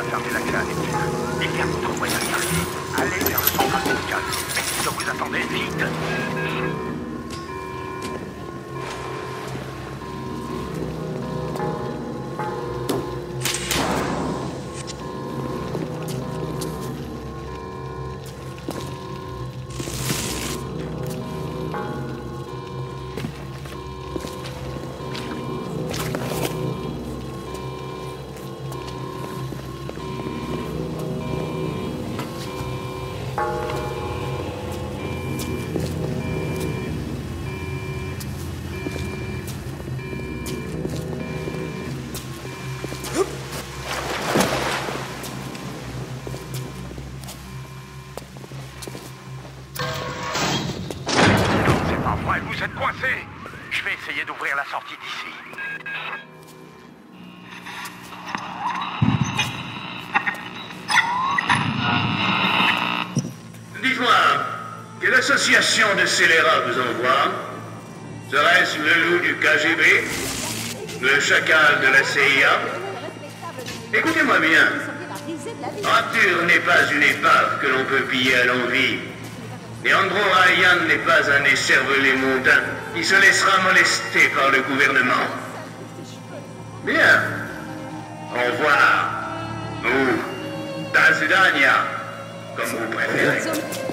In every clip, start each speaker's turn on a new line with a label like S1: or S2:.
S1: déjà fermé l'accès à Neptune. Il y a d'autres moyens d'y arriver. Allez vers le central médical. Mais si vous attendez, vite! Vous êtes coincé. Je vais essayer d'ouvrir la sortie d'ici.
S2: Dites-moi, quelle association de scélérats vous envoie? Serait-ce le loup du KGB? Le chacal de la CIA? Écoutez-moi bien. Rapture n'est pas une épave que l'on peut piller à l'envi. Leandro Ryan n'est pas un écervelé mondain qui se laissera molester par le gouvernement. Bien. Au revoir. Ou da Sudania, comme vous préférez.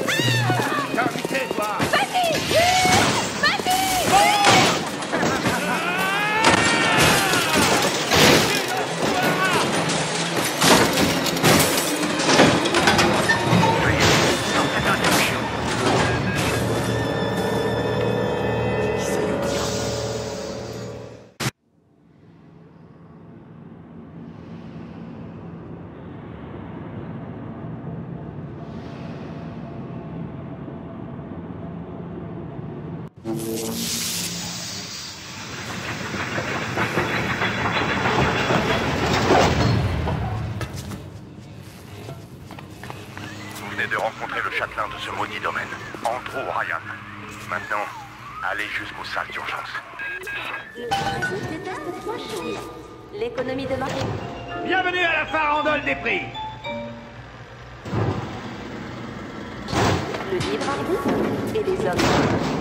S1: Vous venez de rencontrer le châtelain de ce maudit domaine, Andrew Ryan. Maintenant, allez jusqu'aux salles d'urgence.
S3: Le principe déteste trois choses. L'économie de marché.
S4: Bienvenue à la farandole des prix.
S3: Le libre arbitre et les hommes.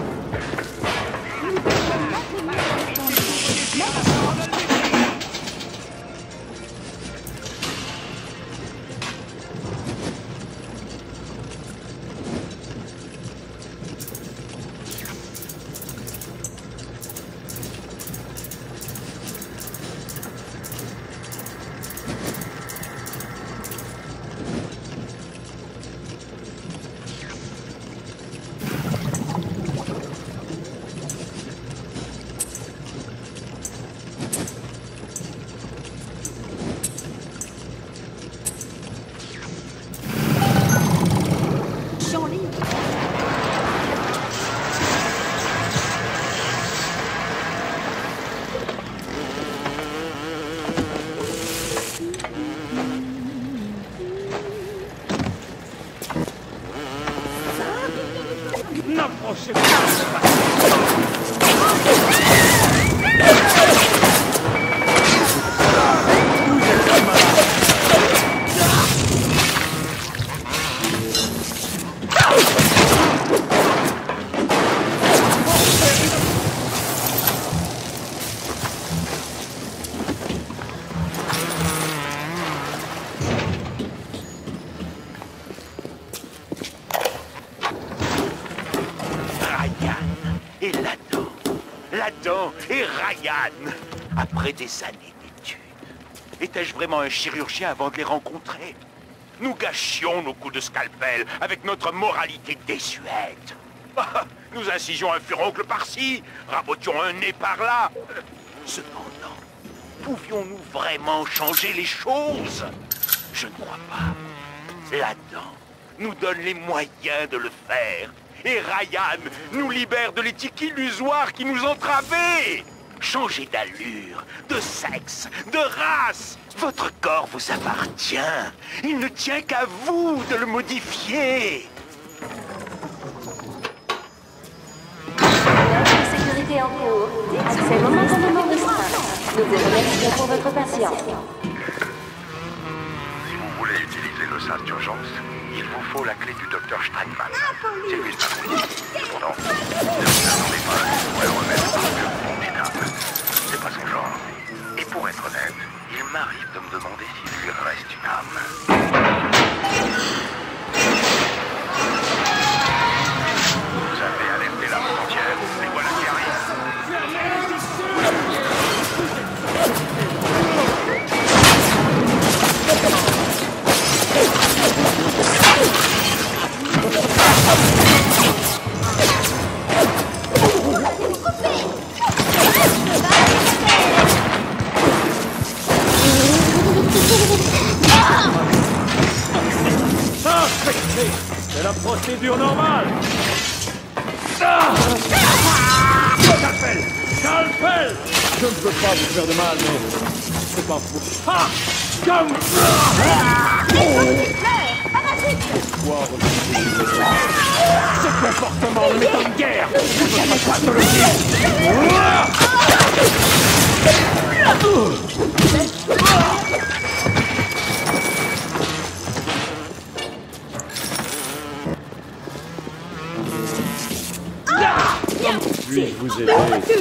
S4: N'approchez pas.
S1: L'Adam et Ryan. Après des années d'études, étais-je vraiment un chirurgien avant de les rencontrer? Nous gâchions nos coups de scalpel avec notre moralité désuète. Nous incisions un furoncle par-ci, rabotions un nez par-là. Cependant, pouvions-nous vraiment changer les choses? Je ne crois pas. L'Adam nous donne les moyens de le faire. Et Ryan nous libère de l'éthique illusoire qui nous entravait. Changez d'allure, de sexe, de race. Votre corps vous appartient. Il ne tient qu'à vous de le modifier.
S3: Sécurité en cours. Accès momentanément restreint. Nous vous remercions pour votre patience.
S1: Si vous
S5: utiliser le sas d'urgence, il vous faut la clé du docteur Steinman. C'est lui le patrouille. Cependant, ne vous attendez pas à ce qu'il pourrait remettre au bureau formidable. C'est pas son genre. Et pour être honnête, il m'arrive de me demander s'il lui reste une âme. Vous avez alerté la frontière, et voilà qui arrive.
S4: C'est la procédure normale. Scalpel! Scalpel! Je ne veux pas vous faire de mal, mais c'est pas fou. Ah! Comme... Ce comportement ne m'étonne guère. Votre pathologie. Puis-je vous aider?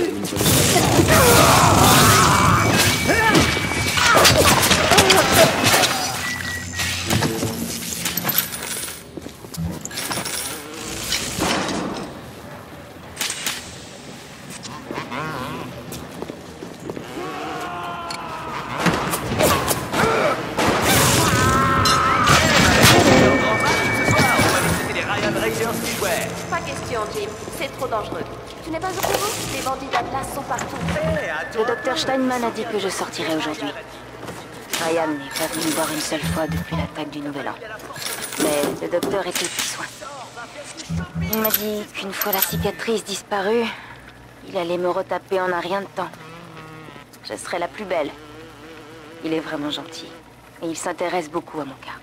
S3: Pas question, Jim. C'est trop dangereux. Tu n'es pas au courant? Les bandits d'Atlas sont partout. Le docteur Steinman a dit que je sortirais aujourd'hui. Ryan n'est pas venu me voir une seule fois depuis l'attaque du Nouvel An. Mais le docteur était de soin. Il m'a dit qu'une fois la cicatrice disparue, il allait me retaper en un rien de temps. Je serai la plus belle. Il est vraiment gentil. Et il s'intéresse beaucoup à mon cas.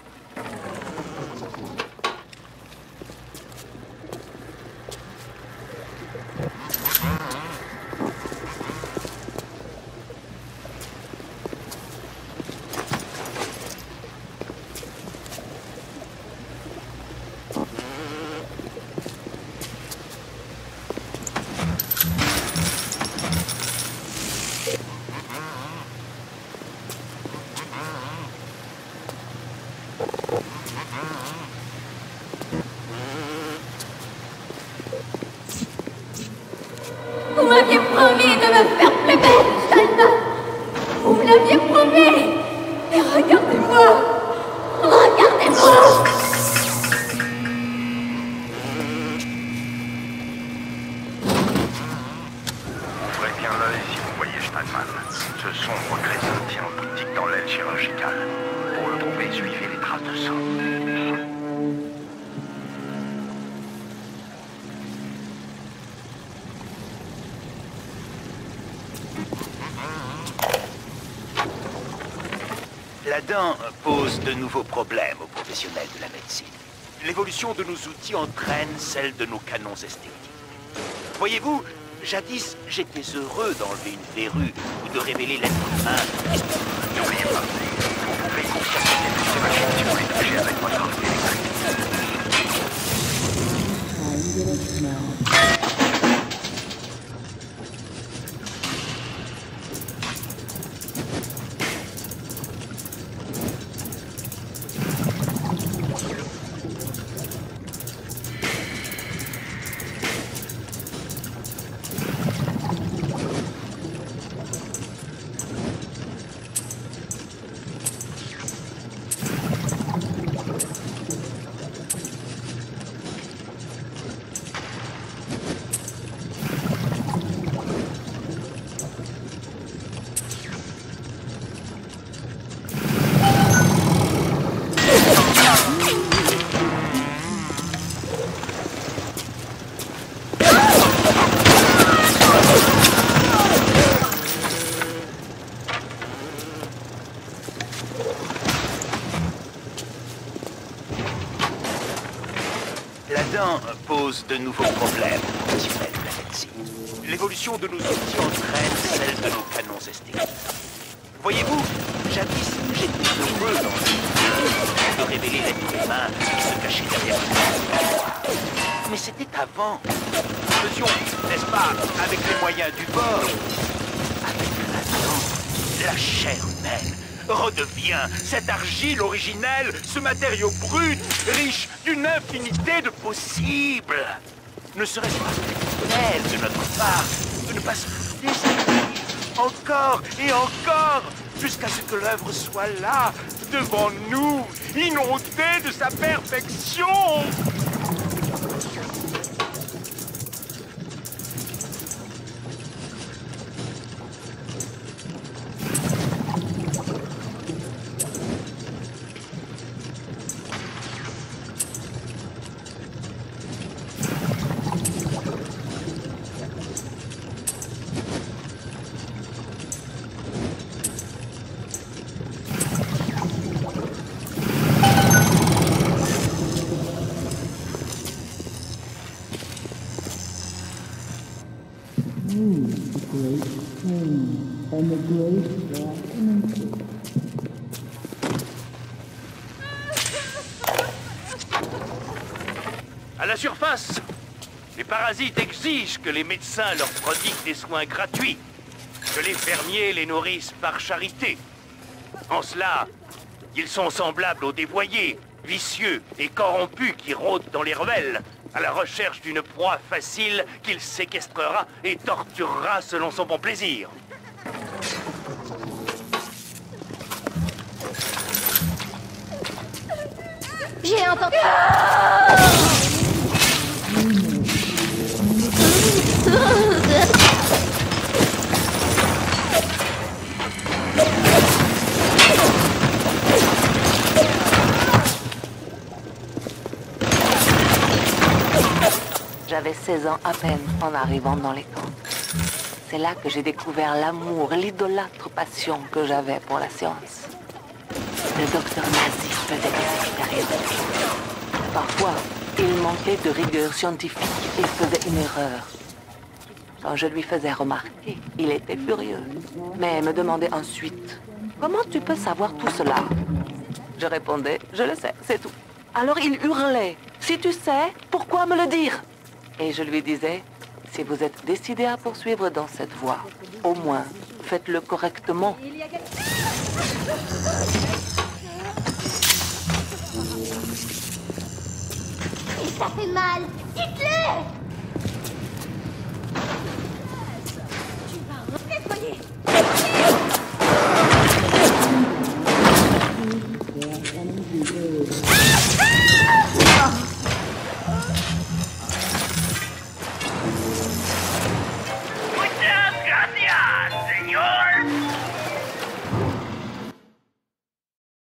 S6: Vous m'aviez promis de me faire plus belle, Steinman. Vous me l'aviez promis. Et regardez-moi. Regardez-moi.
S5: Ouvrez bien l'œil si vous voyez Steinman. Ce sombre crescent tient boutique dans l'aile chirurgicale. Pour le trouver, suivez les traces de sang.
S1: La dent pose de nouveaux problèmes aux professionnels de la médecine. L'évolution de nos outils entraîne celle de nos canons esthétiques. Voyez-vous, jadis, j'étais heureux d'enlever une verrue ou de révéler l'être humain.
S5: N'oubliez pas, vous pouvez conserver toutes ces machines si vous les touchez avec votre arme électrique.
S1: Pose de nouveaux problèmes aux professionnels de la médecine. L'évolution de nos outils entraîne celle de nos canons esthétiques. Voyez-vous, jadis, j'étais heureux dans révéler l'être humain qui se cachait derrière lui. Mais c'était avant. Faisions, n'est-ce pas, avec les moyens du bord. Avec maintenant, la chair humaine redevient cette argile originelle, ce matériau brut, riche d'une infinité de possibles. Ne serait-ce pas exceptionnel de notre part de ne pas se déshabiller encore et encore jusqu'à ce que l'œuvre soit là, devant nous, inondée de sa perfection. À la surface, les parasites exigent que les médecins leur prodiguent des soins gratuits, que les fermiers les nourrissent par charité. En cela, ils sont semblables aux dévoyés, vicieux et corrompus qui rôdent dans les ruelles, à la recherche d'une proie facile qu'il séquestrera et torturera selon son bon plaisir.
S6: J'ai entendu...
S3: J'avais 16 ans à peine en arrivant dans les camps. C'est là que j'ai découvert l'amour, l'idolâtre passion que j'avais pour la science. Le docteur nazi faisait des expériences. Parfois, il manquait de rigueur scientifique et faisait une erreur. Quand je lui faisais remarquer, il était furieux, mais me demandait ensuite « Comment tu peux savoir tout cela ?» Je répondais « Je le sais, c'est tout. » Alors il hurlait « Si tu sais, pourquoi me le dire ?» Et je lui disais « Si vous êtes décidé à poursuivre dans cette voie, au moins faites-le correctement. »
S6: Ça fait mal. Dites-le!